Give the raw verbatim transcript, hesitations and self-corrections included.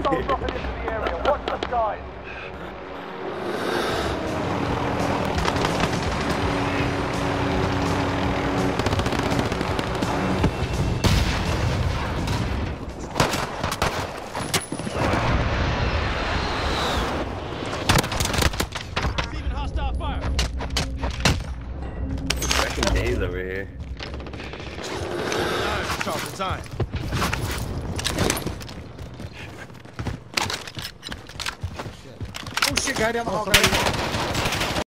Hostiles dropping into the area. Watch the skies. Receiving hostile fire. Wrecking days over here. Nice, Charles, design. Oh shit, guy down the hall. Guy down the hall.